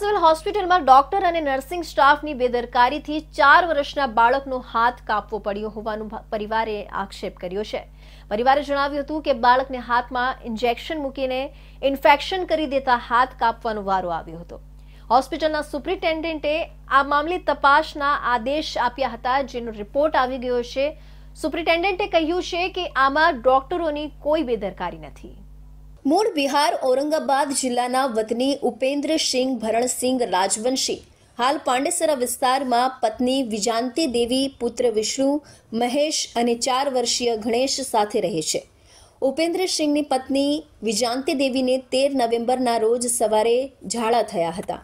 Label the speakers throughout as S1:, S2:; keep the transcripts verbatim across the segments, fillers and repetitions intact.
S1: Civil હોસ્પિટલમાં doctor અને nursing સ્ટાફની બેદરકારીથી ચાર વર્ષના બાળકનો હાથ કાપવો પડ્યો હોવાનું પરિવારે આક્ષેપ કર્યો છે। પરિવારે જણાવ્યું હતું કે બાળકને હાથમાં ઇન્જેક્શન મૂકીને ઇન્ફેક્શન કરી દેતા હાથ કાપવાનો વારો આવ્યો હતો। હોસ્પિટલના સુપ્રિન્ટેન્ડન્ટે આ મામલે તપાસના આદેશ આપ્યા હતા, જેનો રિપોર્ટ આવી ગયો છે। સુપ્રિન્ટેન્ડન્ટે કહ્યું છે કે આમાં ડોક્ટરોની કોઈ બેદરકારી નથી। मूल बिहार औरंगाबाद जिल्लाना वतनी उपेन्द्र सिंह भरण सिंह राजवंशी हाल पांडेसरा विस्तार में पत्नी विजांती देवी, पुत्र विष्णु, महेश अने चार वर्षीय गणेश साथे रहे छे। उपेन्द्र सिंह नी पत्नी विजांती देवी ने तेर नवेम्बरना रोज सवारे झाड़ा थया हता,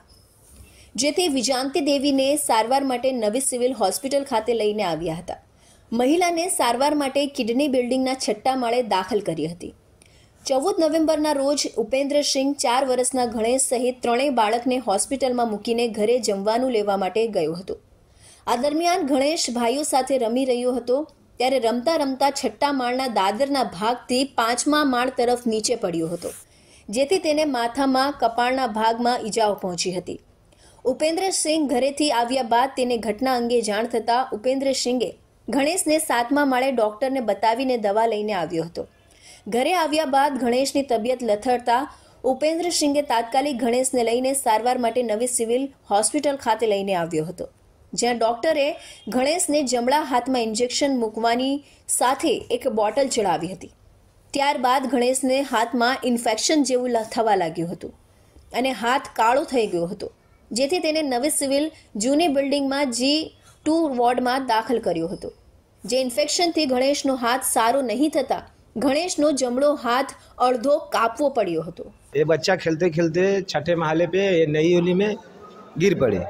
S1: जेथी विजांती देवी ने सारवार माटे नवी सिविल होस्पिटल खाते लईने आव्या हता। महिला ने सारवार माटे किडनी बिल्डिंगना छठ्ठा माळे दाखल करी हती। चौदह नवेम्बरना रोज उपेन्द्र सिंह चार वर्षना गणेश सहित त्रणेय बाळकने होस्पिટલમાં મૂકીને ઘરે જમવાનું લેવા માટે ગયો હતો। આ દરમિયાન ગણેશ ભાઈઓ સાથે રમી રહ્યો હતો, ત્યારે રમતા રમતા છઠ્ઠા માળના દાદરના ભાગથી પાંચમા માળ તરફ નીચે પડ્યો હતો, જેથી તેને માથામાં, કપાળના ભાગમાં ઈજાઓ પહોંચી હતી। ઉपेन्द्र सिंह ઘરેથી આવ્યા બાદ તેને ઘટના અંગે જાણ થતાં ઉपेन्द्र સિંહે ગણેશને સાતમા માળે ડોક્ટરને બતાવીને દવા લઈને આવ્યો હતો। घरे आव्या बाद गणेशनी तबियत लथड़ता उपेन्द्र सिंहे तात्कालिक गणेशने लईने सारवार माटे नवी सिविल होस्पिटल खाते लईने आव्यो हतो, ज्यां डॉक्टरे गणेशने जमणा हाथमां इंजेक्शन मूकवानी साथे एक बोटल चढ़ावी हती। त्यारबाद गणेशने हाथमां इन्फेक्शन जेवुं थवा लाग्युं हतुं अने हाथ काळो थई गयो हतो, जेथी तेने नवी सिविल जूनी बिल्डिंगमां जी टू वोर्डमां दाखल कर्यो हतो। जे इन्फेक्शनथी गणेशनो हाथ सारो नहीं थता गणेशनो जमणो हाथ अर्धो कापवो पड़्यो हतो।
S2: ये बच्चा खेलते खेलते छठे महले पे नई ओली में गिर पड़े।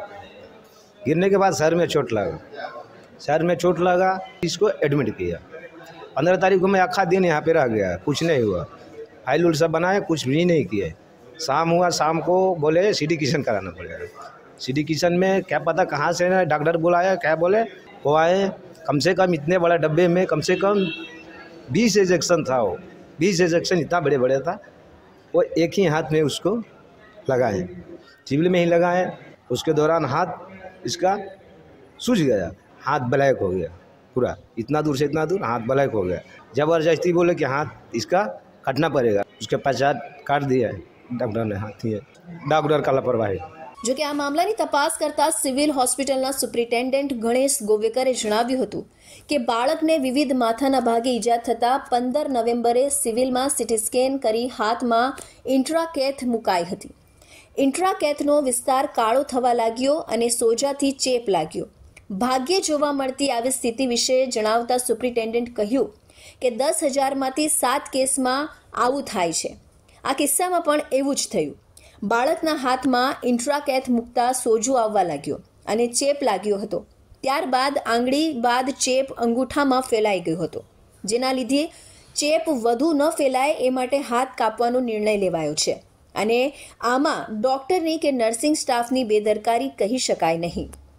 S2: गिरने के बाद सर में चोट लगा सर में चोट लगा इसको एडमिट किया। पंद्रह तारीख को मैं आखा दिन यहाँ पे रह गया, कुछ नहीं हुआ। फाइल उल सब बनाए, कुछ भी नहीं किए। शाम हुआ, शाम को बोले सी डी किशन कराना पड़ेगा। सी डी किशन में क्या पता कहाँ से ना डॉक्टर बुलाया, क्या बोले वो आए। कम से कम इतने बड़ा डब्बे में कम से कम बीस इंजेक्शन था। वो बीस इंजेक्शन इतना बड़े बड़े था, वो एक ही हाथ में उसको लगाए, सिविल में ही लगाए। उसके दौरान हाथ इसका सूज गया, हाथ ब्लैक हो गया पूरा, इतना दूर से इतना दूर हाथ ब्लैक हो गया। ज़बरदस्ती बोले कि हाथ इसका काटना पड़ेगा, उसके पश्चात काट दिया है डॉक्टर ने हाथ। ही डॉक्टर का लापरवाही।
S1: जो कि आ मामलानी तपास करता सिविल होस्पिટલના સુપ્રિન્ટેન્ડન્ટ ગણેશ ગોવેકરે જણાવ્યું હતું કે બાળકને વિવિધ માથાના ભાગે ઈજા થતા પંદર નવેમ્બરે સિવિલમાં સીટી સ્કેન કરી હાથમાં ઇન્ટ્રાકેથ મુકાઈ હતી। ઇન્ટ્રાકેથનો વિસ્તાર કાળો થવા લાગ્યો અને સોજાથી ચેપ લાગ્યો। ભાગ્યે જોવા મળતી આવી સ્થિતિ વિશે જણાવતા સુપ્રિન્ટેન્ડન્ટ કહ્યું કે દસ હજારમાંથી સાત કેસમાં આવું થાય છે। આ કિસ્સામાં પણ એવું જ થયું। બાળકના હાથમાં ઇન્ટ્રાકેથ મૂકતા સોજો આવવા લાગ્યો અને ચેપ લાગ્યો હતો। ત્યારબાદ આંગળી બાદ ચેપ અંગૂઠામાં ફેલાઈ ગયો હતો, જેના લીધે ચેપ વધુ ન ફેલાય એ માટે હાથ કાપવાનો નિર્ણય લેવાયો છે અને આમાં ડોક્ટરની કે નર્સિંગ સ્ટાફની બેદરકારી કહી શકાય નહીં।